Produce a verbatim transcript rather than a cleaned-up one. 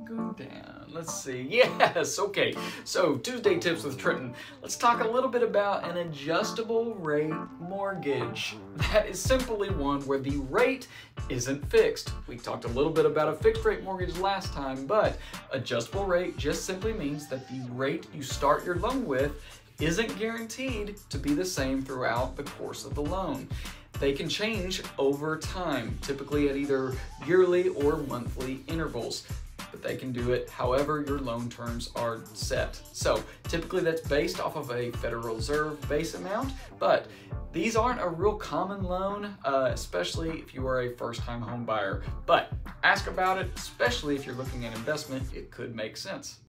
go down. Let's see. Yes, okay. So Tuesday Tips with Trenton. Let's talk a little bit about an adjustable rate mortgage. That is simply one where the rate isn't fixed. We talked a little bit about a fixed rate mortgage last time, but adjustable rate just simply means that the rate you start your loan with isn't guaranteed to be the same throughout the course of the loan. They can change over time, typically at either yearly or monthly intervals, but they can do it however your loan terms are set. So typically that's based off of a Federal Reserve base amount, but these aren't a real common loan, uh, especially if you are a first-time home buyer. But ask about it, especially if you're looking at investment, it could make sense.